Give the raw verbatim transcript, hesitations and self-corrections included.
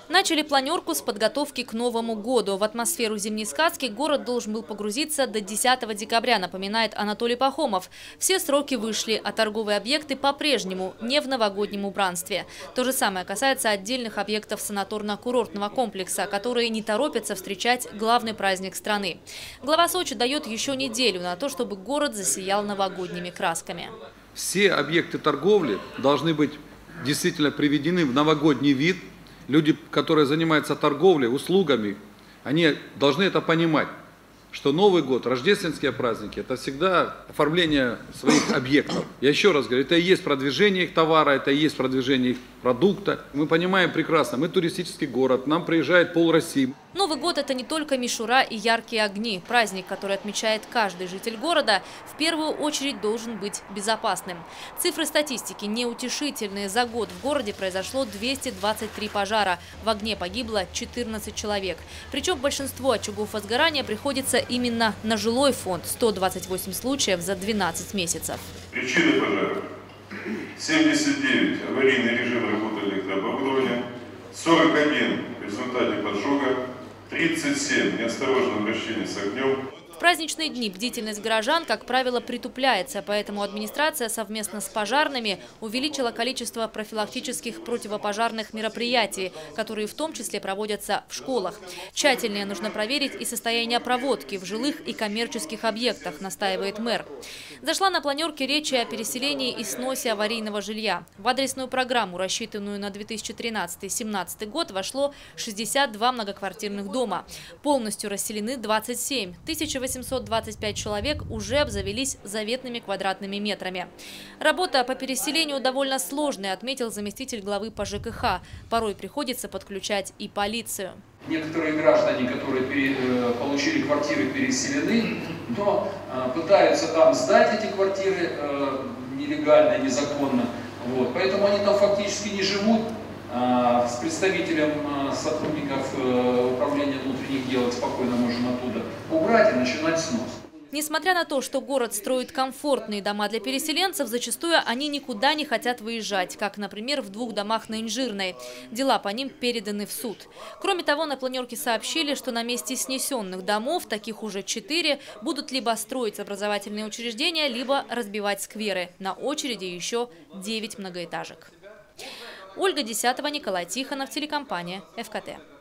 Начали планерку с подготовки к Новому году. В атмосферу зимней сказки город должен был погрузиться до десятого декабря, напоминает Анатолий Пахомов. Все сроки вышли, а торговые объекты по-прежнему не в новогоднем убранстве. То же самое касается отдельных объектов санаторно-курортного комплекса, которые не торопятся встречать главный праздник страны. Глава Сочи дает еще неделю на то, чтобы город засиял новогодними красками. Все объекты торговли должны быть действительно приведены в новогодний вид. Люди, которые занимаются торговлей, услугами, они должны это понимать, что Новый год, рождественские праздники – это всегда оформление своих объектов. Я еще раз говорю, это и есть продвижение их товара, это и есть продвижение их продукта. Мы понимаем прекрасно, мы туристический город, нам приезжает пол России. Новый год – это не только мишура и яркие огни. Праздник, который отмечает каждый житель города, в первую очередь должен быть безопасным. Цифры статистики неутешительные. За год в городе произошло двести двадцать три пожара. В огне погибло четырнадцать человек. Причем большинство очагов возгорания приходится именно на жилой фонд – сто двадцать восемь случаев за двенадцать месяцев. Причины пожаров: семьдесят девять аварийный режим работы электрооборудования, сорок один в результате поджога, тридцать семь неосторожное обращение с огнем. В праздничные дни бдительность горожан, как правило, притупляется, поэтому администрация совместно с пожарными увеличила количество профилактических противопожарных мероприятий, которые в том числе проводятся в школах. Тщательнее нужно проверить и состояние проводки в жилых и коммерческих объектах, настаивает мэр. Зашла на планерке речь о переселении и сносе аварийного жилья. В адресную программу, рассчитанную на две тысячи тринадцатый — две тысячи семнадцатый год, вошло шестьдесят два многоквартирных дома. Полностью расселены двадцать семь. тысяча восемьсот двадцать пять человек уже обзавелись заветными квадратными метрами. Работа по переселению довольно сложная, отметил заместитель главы по ЖКХ. Порой приходится подключать и полицию. Некоторые граждане, которые пере, получили квартиры, переселены, но пытаются там сдать эти квартиры нелегально, незаконно. Вот. Поэтому они там фактически не живут. С представителем сотрудников управления внутренних дел спокойно можем оттуда убрать и начинать снос. Несмотря на то, что город строит комфортные дома для переселенцев, зачастую они никуда не хотят выезжать, как, например, в двух домах на Инжирной. Дела по ним переданы в суд. Кроме того, на планерке сообщили, что на месте снесенных домов, таких уже четыре, будут либо строить образовательные учреждения, либо разбивать скверы. На очереди еще девять многоэтажек. Ольга Десятова, Николай Тихонов, телекомпания ЭФ Ка Тэ.